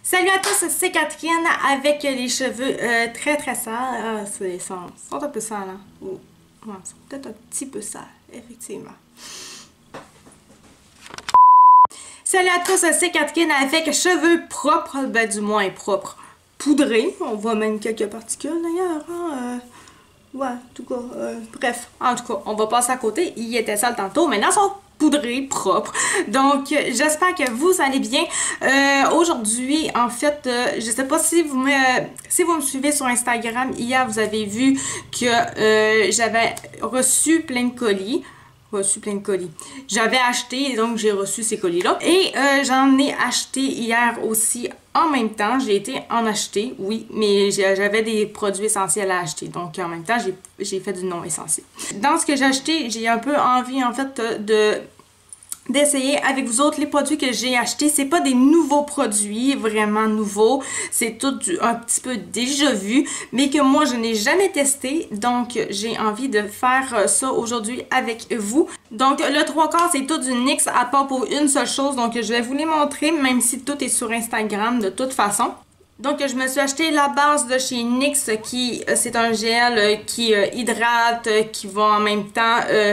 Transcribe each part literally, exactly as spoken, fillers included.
Salut à tous, c'est Catherine avec les cheveux euh, très très sales. Ah, ils sont, sont un peu sales, hein? Ou, ouais, ils sont peut-être un petit peu sales, effectivement. Salut à tous, c'est Catherine avec cheveux propres, ben du moins propres, poudrés. On voit même quelques particules d'ailleurs, hein? Euh, ouais, en tout cas, euh, bref, en tout cas, on va passer à côté. Il était sale tantôt, maintenant ils sont poudré, propre. Donc, j'espère que vous allez bien. Euh, Aujourd'hui, en fait, euh, je sais pas si vous me si vous me suivez sur Instagram, hier, vous avez vu que euh, j'avais reçu plein de colis. Reçu plein de colis. J'avais acheté, donc j'ai reçu ces colis-là. Et euh, j'en ai acheté hier aussi en même temps. J'ai été en acheter, oui, mais j'avais des produits essentiels à acheter. Donc en même temps, j'ai fait du non essentiel. Dans ce que j'ai acheté, j'ai un peu envie en fait de d'essayer avec vous autres les produits que j'ai achetés. C'est pas des nouveaux produits, vraiment nouveaux. C'est tout du, un petit peu déjà vu, mais que moi, je n'ai jamais testé. Donc, j'ai envie de faire ça aujourd'hui avec vous. Donc, le trois quarts, c'est tout du N Y X à part pour une seule chose. Donc, je vais vous les montrer, même si tout est sur Instagram de toute façon. Donc, je me suis acheté la base de chez N Y X, qui c'est un gel qui euh, hydrate, qui va en même temps euh,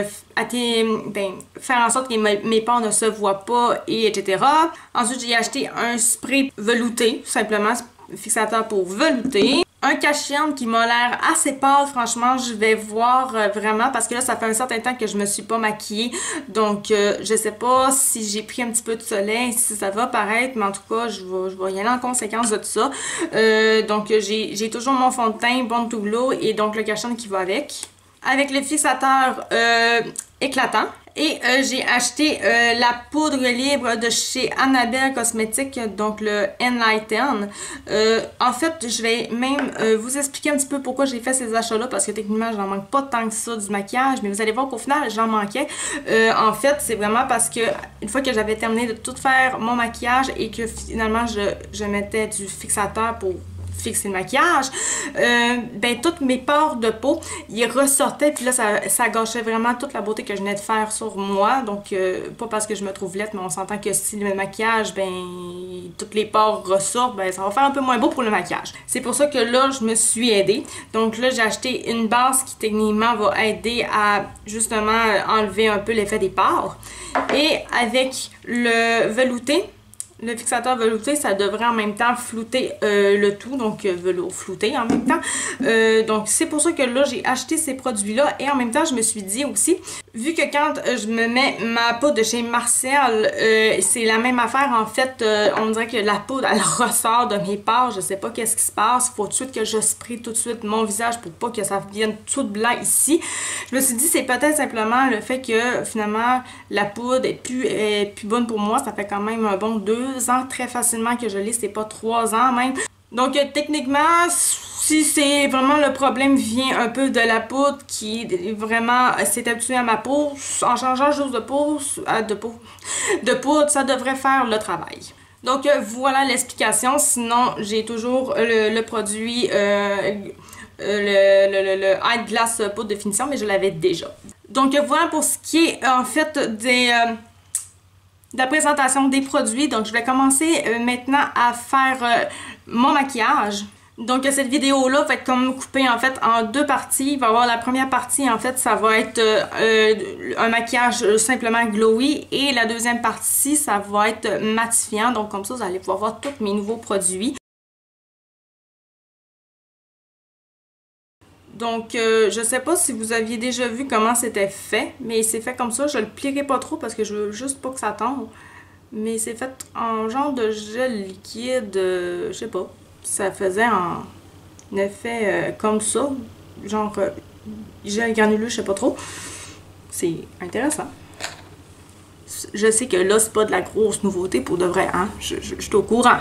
ben, faire en sorte que mes, mes pores ne se voient pas, et etc. Ensuite, j'ai acheté un spray velouté, tout simplement, fixateur pour velouter. Un cache-cerne qui m'a l'air assez pâle, franchement, je vais voir euh, vraiment, parce que là, ça fait un certain temps que je me suis pas maquillée, donc euh, je sais pas si j'ai pris un petit peu de soleil, si ça va paraître, mais en tout cas, je vais, je vais y aller en conséquence de tout ça. Euh, donc, j'ai toujours mon fond de teint Born to Glow et donc le cache-cerne qui va avec. Avec le fixateur euh, éclatant. Et euh, j'ai acheté euh, la poudre libre de chez Annabelle Cosmetics, donc le Enlighten. Euh, en fait, je vais même euh, vous expliquer un petit peu pourquoi j'ai fait ces achats-là, parce que techniquement, j'en manque pas tant que ça du maquillage, mais vous allez voir qu'au final, j'en manquais. Euh, en fait, c'est vraiment parce que une fois que j'avais terminé de tout faire mon maquillage et que finalement, je, je mettais du fixateur pour fixer le maquillage, euh, ben tous mes pores de peau, ils ressortaient, puis là ça, ça gâchait vraiment toute la beauté que je venais de faire sur moi. Donc euh, pas parce que je me trouve laide, mais on s'entend que si le maquillage, ben tous les pores ressortent, ben ça va faire un peu moins beau pour le maquillage. C'est pour ça que là je me suis aidée. Donc là j'ai acheté une base qui techniquement va aider à justement enlever un peu l'effet des pores. Et avec le velouté, le fixateur velouté, ça devrait en même temps flouter euh, le tout, donc euh, velours flouté en même temps. Euh, donc c'est pour ça que là j'ai acheté ces produits-là, et en même temps je me suis dit aussi, vu que quand euh, je me mets ma poudre de chez Marcel, euh, c'est la même affaire en fait, euh, on dirait que la poudre elle ressort de mes pores, je sais pas qu'est-ce qui se passe, faut tout de suite que je spray tout de suite mon visage pour pas que ça vienne tout blanc ici. Je me suis dit c'est peut-être simplement le fait que finalement la poudre est plus, est plus bonne pour moi, ça fait quand même un bon deux ans très facilement que je l'ai, c'est pas trois ans même. Donc euh, techniquement, si c'est vraiment le problème vient un peu de la poudre qui vraiment s'est habituée à ma peau, en changeant juste de peau, de peau, de poudre, ça devrait faire le travail. Donc euh, voilà l'explication. Sinon, j'ai toujours le, le produit euh, le, le, le, le High Glass poudre de finition, mais je l'avais déjà. Donc euh, voilà pour ce qui est en fait des euh, de la présentation des produits. Donc je vais commencer euh, maintenant à faire euh, mon maquillage. Donc cette vidéo là va être comme coupée en fait en deux parties. Il va y avoir la première partie, en fait ça va être euh, un maquillage simplement glowy, et la deuxième partie ça va être matifiant. Donc comme ça vous allez pouvoir voir tous mes nouveaux produits. Donc, euh, je sais pas si vous aviez déjà vu comment c'était fait, mais c'est fait comme ça. Je le plierai pas trop parce que je veux juste pas que ça tombe. Mais c'est fait en genre de gel liquide, euh, je sais pas. Ça faisait un, un effet euh, comme ça, genre euh, gel granuleux, je sais pas trop. C'est intéressant. Je sais que là, c'est pas de la grosse nouveauté pour de vrai, hein. Je, je, je suis au courant.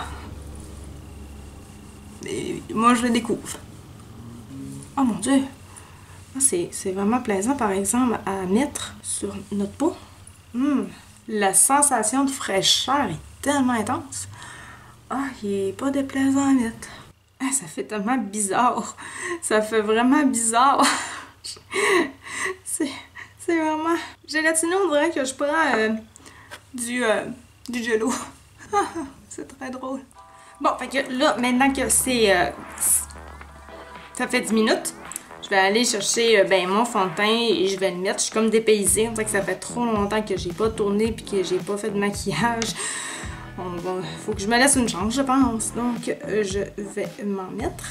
Mais moi, je le découvre. Oh mon dieu! C'est vraiment plaisant, par exemple, à mettre sur notre peau. Mmh. La sensation de fraîcheur est tellement intense. Ah, il n'est pas déplaisant à mettre. Ah, ça fait tellement bizarre. Ça fait vraiment bizarre. C'est vraiment... Gélatineux, on dirait que je prends euh, du, euh, du jello. C'est très drôle. Bon, fait que là, maintenant que c'est... Euh, ça fait dix minutes, je vais aller chercher euh, ben, mon fond de teint et je vais le mettre. Je suis comme dépaysée. On dirait que ça fait trop longtemps que j'ai pas tourné puis que j'ai pas fait de maquillage. Bon, bon, faut que je me laisse une chance, je pense. Donc, euh, je vais m'en mettre.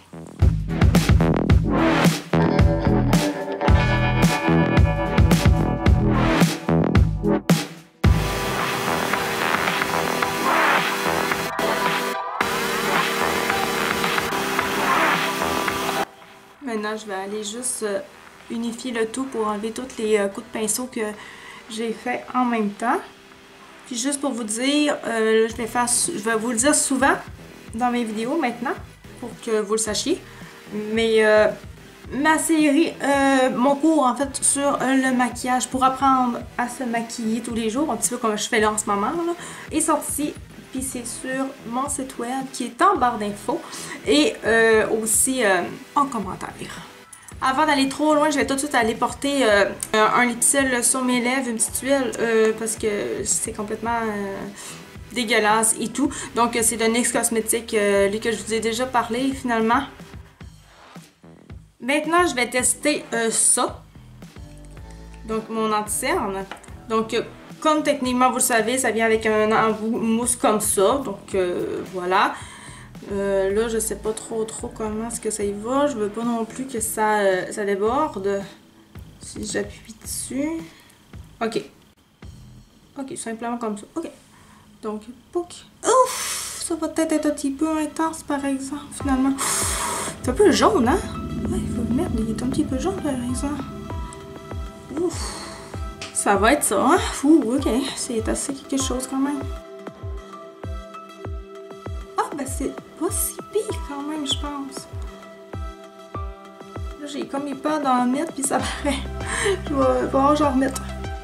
Maintenant, je vais aller juste euh, unifier le tout pour enlever tous les euh, coups de pinceau que j'ai fait en même temps. Puis juste pour vous dire, euh, je, vais faire, je vais vous le dire souvent dans mes vidéos maintenant, pour que vous le sachiez. Mais euh, ma série, euh, mon cours en fait sur euh, le maquillage pour apprendre à se maquiller tous les jours, un petit peu comme je fais là en ce moment, là, est sorti. Puis c'est sur mon site web qui est en barre d'infos et euh, aussi euh, en commentaire. Avant d'aller trop loin, je vais tout de suite aller porter euh, un lipicel sur mes lèvres, une petite huile, euh, parce que c'est complètement euh, dégueulasse et tout. Donc c'est de N Y X Cosmetics, euh, lui que je vous ai déjà parlé finalement. Maintenant, je vais tester euh, ça. Donc mon anti-cerne. Donc euh, comme techniquement vous le savez, ça vient avec un embout mousse comme ça. Donc euh, voilà. Euh, là, je sais pas trop trop comment est-ce que ça y va. Je veux pas non plus que ça, euh, ça déborde. Si j'appuie dessus. Ok. Ok, simplement comme ça. Ok. Donc, pouc. Ouf! Ça va peut-être être un petit peu intense par exemple, finalement. C'est un peu jaune, hein? Ouais, il faut le mettre. Il est un petit peu jaune par exemple. Ouf! Ça va être ça, hein? Ouh, ok. C'est assez quelque chose quand même. Ah, ben c'est pas si pire quand même, je pense. Là, j'ai comme eu peur d'en mettre, puis ça paraît. Je vais voir, j'en remettre.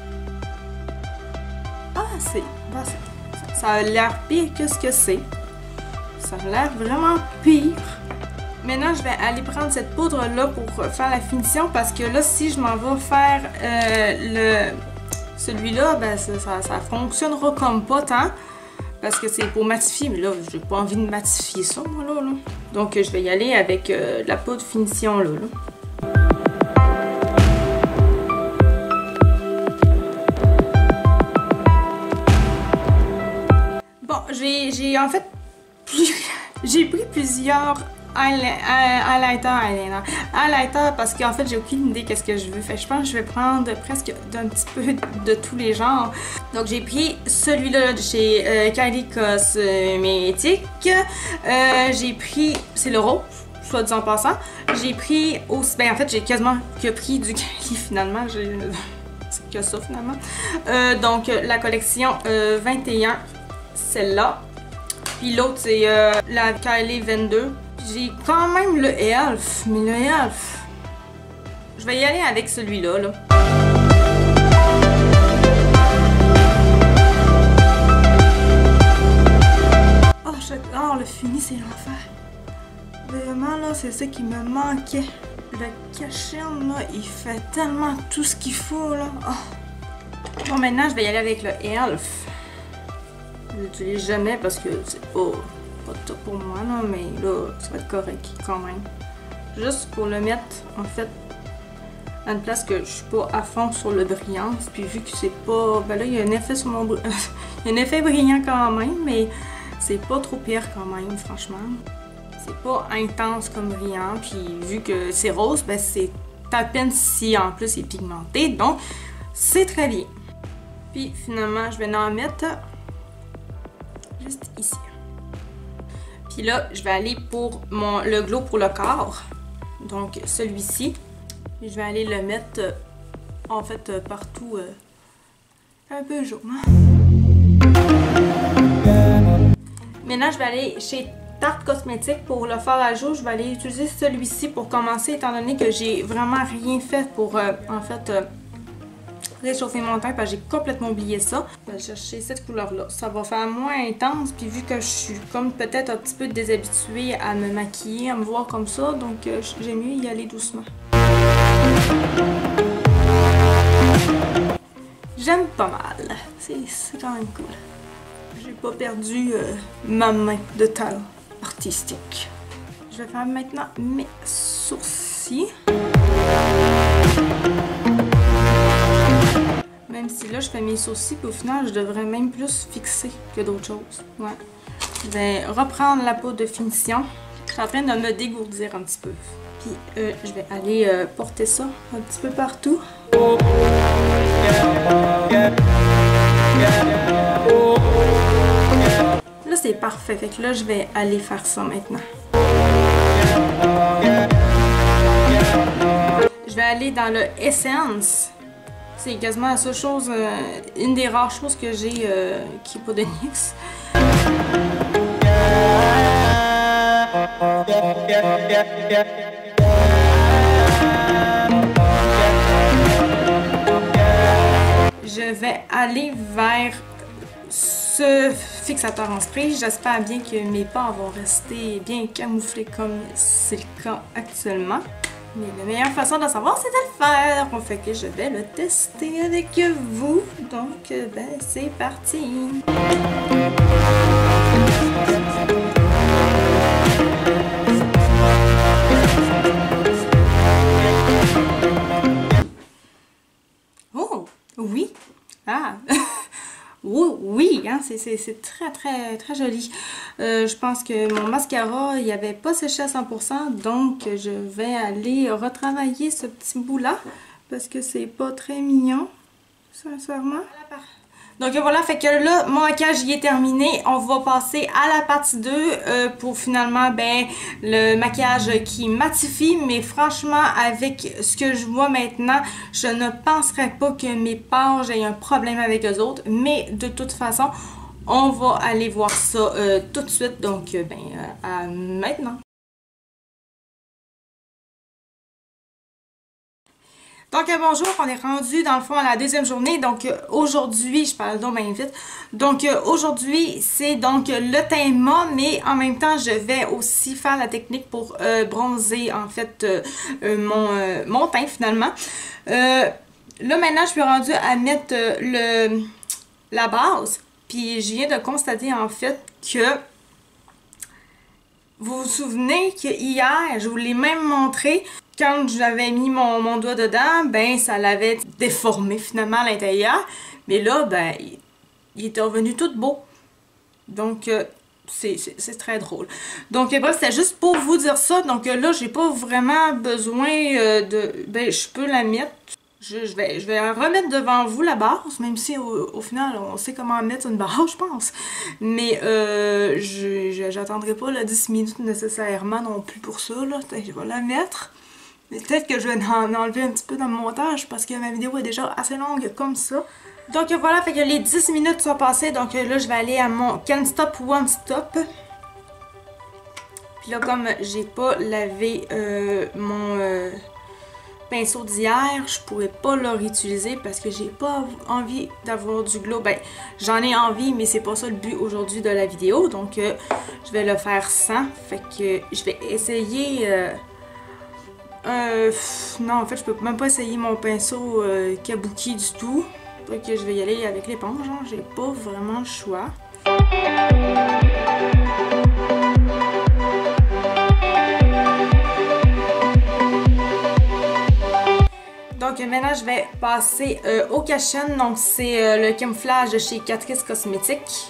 Ah, c'est... Ben, ça, ça a l'air pire que ce que c'est. Ça a l'air vraiment pire. Maintenant, je vais aller prendre cette poudre-là pour faire la finition, parce que là, si je m'en vais faire euh, le... celui-là, ben ça, ça, ça fonctionnera comme pas tant. Parce que c'est pour matifier, mais là, j'ai pas envie de matifier ça, moi, là. là. Donc, je vais y aller avec euh, la poudre finition, là. là. Bon, j'ai en fait... j'ai pris plusieurs highlighter, highlighter, highlighter parce qu'en fait j'ai aucune idée qu'est-ce que je veux. Fait je pense que je vais prendre presque d'un petit peu de tous les genres. Donc j'ai pris celui-là de chez euh, Kylie Cosmetics. Euh, j'ai pris, c'est le rose, soit dit en passant. J'ai pris aussi, ben en fait j'ai quasiment que pris du Kylie finalement. C'est que ça finalement. Euh, donc la collection euh, vingt et un, celle-là. Puis l'autre c'est euh, la Kylie vingt-deux. J'ai quand même le E L F, mais le E L F, je vais y aller avec celui-là. Là. Oh, je... oh, le fini, c'est l'enfer. Vraiment, là, c'est ça qui me manquait. Le cachet-là, il fait tellement tout ce qu'il faut, là. Oh. Bon, maintenant, je vais y aller avec le E L F. Je l'utilise jamais parce que c'est pas... pas top pour moi, là, mais là, ça va être correct quand même. Juste pour le mettre, en fait, à une place que je suis pas à fond sur le brillance, puis vu que c'est pas... Ben là, il y a un effet sur mon... il y a un effet brillant quand même, mais c'est pas trop pire quand même, franchement. C'est pas intense comme brillant, puis vu que c'est rose, ben c'est à peine si en plus c'est pigmenté, donc c'est très bien. Puis finalement, je vais en mettre juste ici. Puis là, je vais aller pour mon, le glow pour le corps. Donc, celui-ci. Je vais aller le mettre, euh, en fait, euh, partout. Euh, un peu jaune. Hein? Maintenant, je vais aller chez Tarte Cosmétique pour le fard à joues. Je vais aller utiliser celui-ci pour commencer, étant donné que j'ai vraiment rien fait pour, euh, en fait... Euh, réchauffer mon teint parce que j'ai complètement oublié ça. Je vais chercher cette couleur-là. Ça va faire moins intense, puis vu que je suis comme peut-être un petit peu déshabituée à me maquiller, à me voir comme ça, donc euh, j'aime mieux y aller doucement. J'aime pas mal. C'est quand même cool. J'ai pas perdu euh, ma main de talent artistique. Je vais faire maintenant mes sourcils. Même si là je fais mes sourcils, puis au final je devrais même plus fixer que d'autres choses. Ouais. Je vais reprendre la peau de finition. Je suis en train de me dégourdir un petit peu. Puis euh, je vais aller euh, porter ça un petit peu partout. Là c'est parfait, fait que là je vais aller faire ça maintenant. Je vais aller dans le Essence. C'est quasiment la seule chose, euh, une des rares choses que j'ai euh, qui n'est pas de N Y X. Je vais aller vers ce fixateur en spray. J'espère bien que mes pores vont rester bien camouflés comme c'est le cas actuellement. Mais la meilleure façon de savoir, c'est de le faire. On fait que je vais le tester avec vous. Donc, ben, c'est parti. Oh, oui. Ah. Oui, oui, hein, c'est très, très, très joli. Euh, je pense que mon mascara, il n'avait pas séché à cent pour cent, donc je vais aller retravailler ce petit bout-là, parce que c'est pas très mignon, sincèrement. Donc voilà, fait que là, mon maquillage y est terminé. On va passer à la partie deux euh, pour finalement, ben, le maquillage qui matifie. Mais franchement, avec ce que je vois maintenant, je ne penserais pas que mes pores aient un problème avec eux autres. Mais de toute façon, on va aller voir ça euh, tout de suite. Donc, ben, euh, à maintenant. Donc euh, bonjour, on est rendu dans le fond à la deuxième journée. Donc euh, aujourd'hui, je parle donc bien vite. Donc euh, aujourd'hui, c'est donc le teint mat, mais en même temps, je vais aussi faire la technique pour euh, bronzer en fait euh, euh, mon, euh, mon teint finalement. Euh, là maintenant, je suis rendue à mettre euh, le, la base. Puis je viens de constater en fait que vous vous souvenez que hier, je vous l'ai même montré. Quand j'avais mis mon, mon doigt dedans, ben ça l'avait déformé finalement à l'intérieur. Mais là, ben, il, il était revenu tout beau. Donc, euh, c'est très drôle. Donc, euh, bref, c'était juste pour vous dire ça. Donc euh, là, j'ai pas vraiment besoin euh, de... Ben, je peux la mettre. Je, je, vais, je vais la remettre devant vous, la base, même si au, au final, on sait comment mettre une base, je pense. Mais euh, je j'attendrai pas là, dix minutes nécessairement non plus pour ça. Là. Je vais la mettre. Peut-être que je vais en enlever un petit peu dans le montage parce que ma vidéo est déjà assez longue comme ça. Donc voilà, fait que les dix minutes sont passées. Donc là, je vais aller à mon Can't Stop One Stop. Puis là, comme j'ai pas lavé euh, mon euh, pinceau d'hier, je pourrais pas le réutiliser parce que j'ai pas envie d'avoir du glow. Ben, j'en ai envie, mais c'est pas ça le but aujourd'hui de la vidéo. Donc euh, je vais le faire sans. Fait que je vais essayer... Euh, Euh, pff, non, en fait, je peux même pas essayer mon pinceau euh, kabuki du tout. Donc, je vais y aller avec l'éponge. Hein. J'ai pas vraiment le choix. Donc, maintenant, je vais passer euh, au Kashian. Donc, c'est euh, le camouflage de chez Catrice Cosmetics.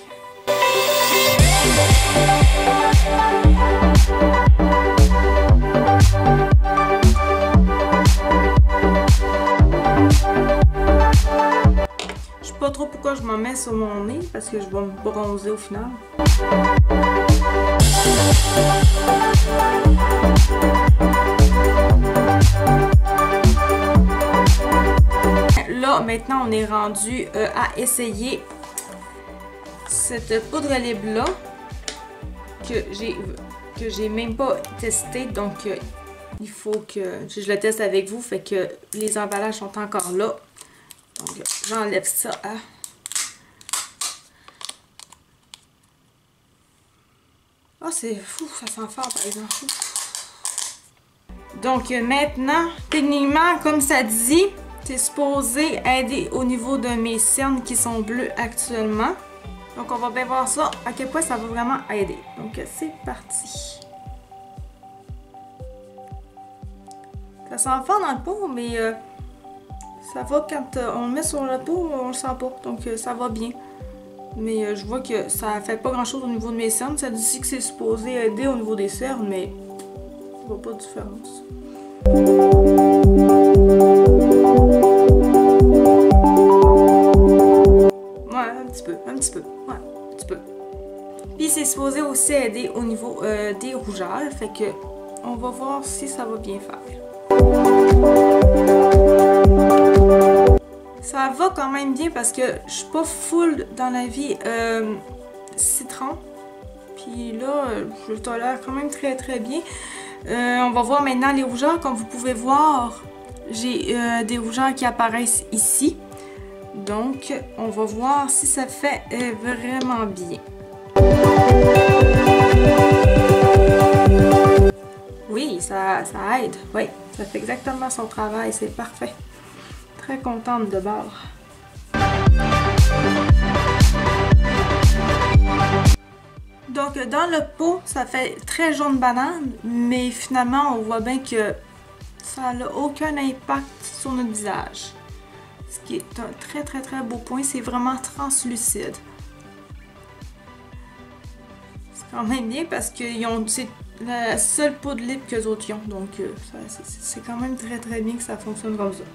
Je sais pas trop pourquoi je m'en mets sur mon nez parce que je vais me bronzer au final. Là, maintenant, on est rendu euh, à essayer cette poudre à lèvres là que j'ai que j'ai même pas testé, donc euh, il faut que je le teste avec vous, fait que les emballages sont encore là. Donc j'enlève ça à... Ah, oh, c'est fou, ça sent fort par exemple. Donc euh, maintenant, techniquement, comme ça dit, c'est supposé aider au niveau de mes cernes qui sont bleues actuellement. Donc on va bien voir ça, à quel point ça va vraiment aider. Donc c'est parti. Ça sent fort dans le pot, mais euh, ça va quand euh, on le met sur la peau, on le sent pas. Donc euh, ça va bien. Mais euh, je vois que ça fait pas grand chose au niveau de mes cernes. Ça dit que c'est supposé aider au niveau des cernes, mais je vois pas de différence. Ouais, un petit peu, un petit peu, ouais, un petit peu. Puis c'est supposé aussi aider au niveau euh, des rougeurs, fait que on va voir si ça va bien faire. Ça va quand même bien parce que je suis pas full dans la vie euh, citron. Puis là, je le tolère quand même très très bien. Euh, on va voir maintenant les rougeurs. Comme vous pouvez voir, j'ai euh, des rougeurs qui apparaissent ici. Donc, on va voir si ça fait euh, vraiment bien. Oui, ça, ça aide. Oui, ça fait exactement son travail. C'est parfait. Très contente de bord. Donc, dans le pot, ça fait très jaune banane, mais finalement, on voit bien que ça n'a aucun impact sur notre visage. Ce qui est un très très très beau point, c'est vraiment translucide. C'est quand même bien parce que c'est la seule peau de lip que les autres ont, donc euh, c'est quand même très très bien que ça fonctionne comme ça.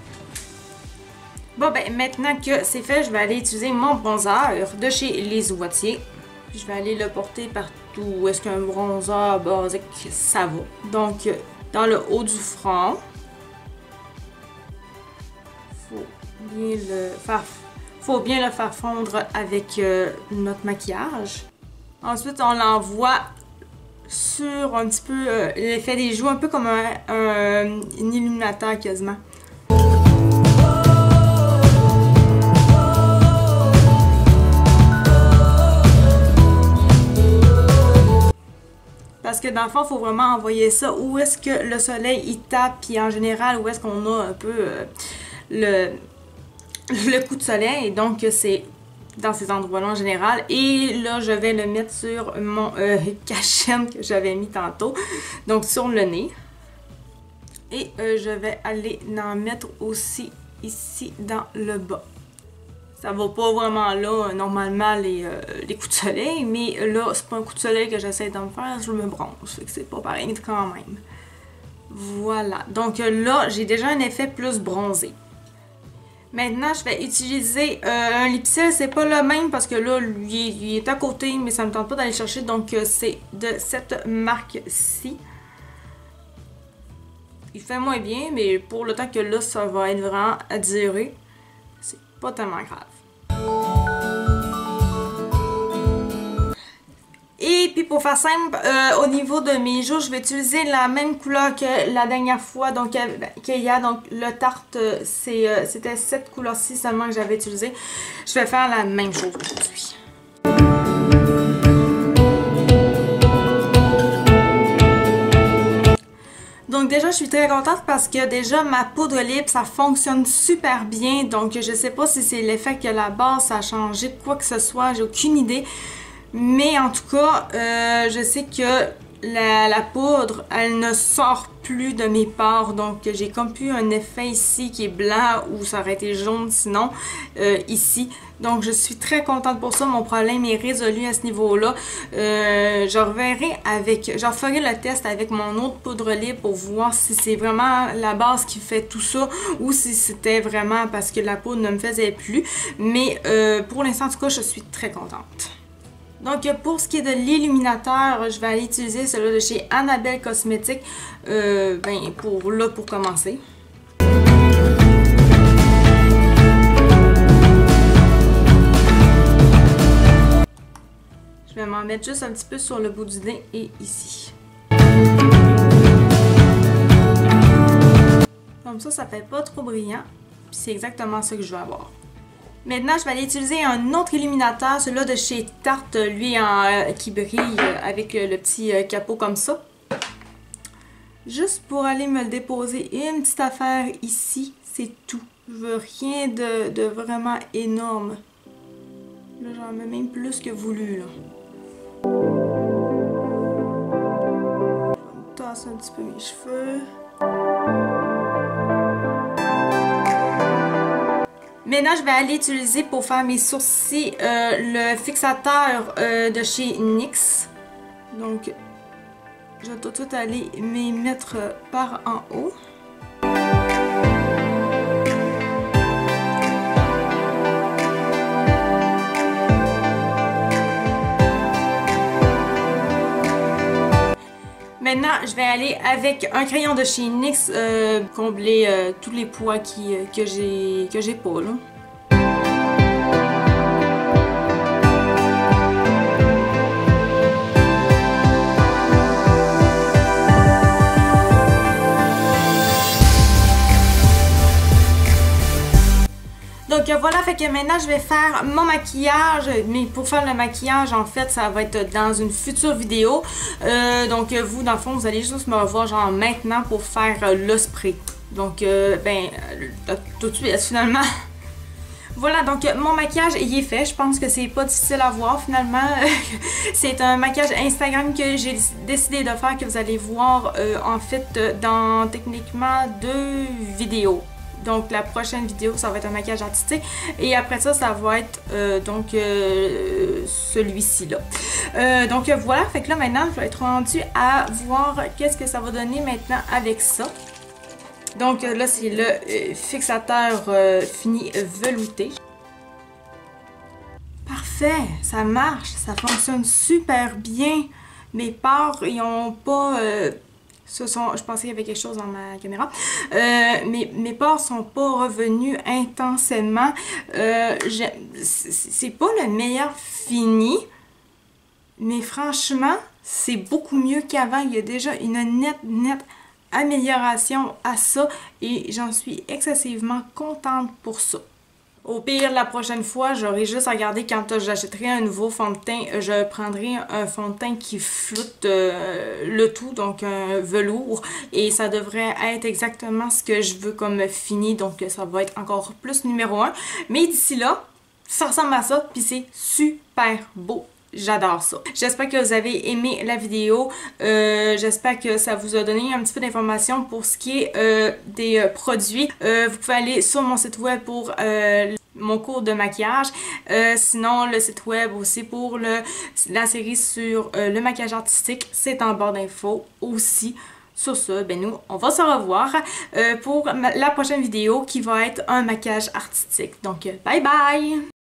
Bon ben maintenant que c'est fait, je vais aller utiliser mon bronzer de chez Les Ouatiers. Je vais aller le porter partout où est-ce qu'un bronzer basique ça va. Donc dans le haut du front. Faut bien le faire, faut bien le faire fondre avec euh, notre maquillage. Ensuite on l'envoie sur un petit peu euh, l'effet des joues, un peu comme un, un, un illuminateur quasiment. Parce que dans le fond, il faut vraiment envoyer ça où est-ce que le soleil il tape, puis en général, où est-ce qu'on a un peu euh, le, le coup de soleil. Donc, c'est dans ces endroits-là en général. Et là, je vais le mettre sur mon euh, cachet que j'avais mis tantôt. Donc, sur le nez. Et euh, je vais aller en mettre aussi ici dans le bas. Ça va pas vraiment là, normalement, les, euh, les coups de soleil, mais là, c'est pas un coup de soleil que j'essaie de me faire, je me bronze, fait que c'est pas pareil quand même. Voilà, donc là, j'ai déjà un effet plus bronzé. Maintenant, je vais utiliser euh, un lipsil, c'est pas le même parce que là, lui, il est à côté, mais ça me tente pas d'aller chercher, donc c'est de cette marque-ci. Il fait moins bien, mais pour le temps que là, ça va être vraiment à durer. Pas tellement grave. Et puis pour faire simple, euh, au niveau de mes joues, je vais utiliser la même couleur que la dernière fois, donc qu'il y a. Donc le Tarte, c'était euh, cette couleur-ci seulement que j'avais utilisé. Je vais faire la même chose aujourd'hui. Donc déjà, je suis très contente parce que déjà, ma poudre lip, ça fonctionne super bien. Donc, je sais pas si c'est l'effet que la base, ça a changé quoi que ce soit. J'ai aucune idée. Mais en tout cas, euh, je sais que la, la poudre, elle ne sort plus de mes pores. Donc, j'ai comme plus un effet ici qui est blanc ou ça aurait été jaune sinon, euh, ici. Donc, je suis très contente pour ça. Mon problème est résolu à ce niveau-là. Euh, je reverrai avec... Je referai le test avec mon autre poudre lip pour voir si c'est vraiment la base qui fait tout ça ou si c'était vraiment parce que la poudre ne me faisait plus. Mais euh, pour l'instant, en tout cas, je suis très contente. Donc, pour ce qui est de l'illuminateur, je vais aller utiliser celui de chez Annabelle Cosmetics euh, ben, pour, là, pour commencer. Je vais m'en mettre juste un petit peu sur le bout du nez et ici. Comme ça, ça fait pas trop brillant. Puis c'est exactement ça que je veux avoir. Maintenant, je vais aller utiliser un autre illuminateur, celui-là de chez Tarte, lui en, euh, qui brille avec le petit euh, capot comme ça. Juste pour aller me le déposer. Et une petite affaire ici, c'est tout. Je veux rien de, de vraiment énorme. Là, j'en mets même plus que voulu, là. Je vais me tasser un petit peu mes cheveux. Maintenant, je vais aller utiliser pour faire mes sourcils euh, le fixateur euh, de chez N Y X. Donc, je vais tout de suite aller m'y mettre par en haut. Maintenant, je vais aller avec un crayon de chez N Y X euh, combler euh, tous les pois qui, euh, que j'ai que j'ai pas là. Donc voilà, fait que maintenant je vais faire mon maquillage, mais pour faire le maquillage en fait ça va être dans une future vidéo. Euh, donc vous dans le fond vous allez juste me revoir genre maintenant pour faire euh, le spray. Donc euh, ben euh, tout de suite finalement. Voilà, donc mon maquillage il est fait, je pense que c'est pas difficile à voir finalement. C'est un maquillage Instagram que j'ai décidé de faire, que vous allez voir euh, en fait dans techniquement deux vidéos. Donc la prochaine vidéo ça va être un maquillage artistique et après ça ça va être euh, donc euh, celui-ci là. Euh, donc voilà, fait que là maintenant je vais être rendue à voir qu'est-ce que ça va donner maintenant avec ça. Donc là c'est le euh, fixateur euh, fini velouté. Parfait, ça marche, ça fonctionne super bien. Mes pores ils ont pas... Euh, Ce sont, je pensais qu'il y avait quelque chose dans ma caméra. Euh, mes, mes pores sont pas revenus intensément. Euh, c'est pas le meilleur fini. Mais franchement, c'est beaucoup mieux qu'avant. Il y a déjà une nette, nette amélioration à ça. Et j'en suis excessivement contente pour ça. Au pire, la prochaine fois, j'aurai juste à regarder quand j'achèterai un nouveau fond de teint, je prendrai un fond de teint qui floute euh, le tout, donc un velours, et ça devrait être exactement ce que je veux comme fini, donc ça va être encore plus numéro un. Mais d'ici là, ça ressemble à ça, puis c'est super beau. J'adore ça. J'espère que vous avez aimé la vidéo. Euh, J'espère que ça vous a donné un petit peu d'informations pour ce qui est euh, des euh, produits. Euh, vous pouvez aller sur mon site web pour euh, mon cours de maquillage. Euh, sinon, le site web aussi pour le, la série sur euh, le maquillage artistique, c'est en barre d'infos aussi. Sur ça, ben nous, on va se revoir euh, pour la prochaine vidéo qui va être un maquillage artistique. Donc, bye bye!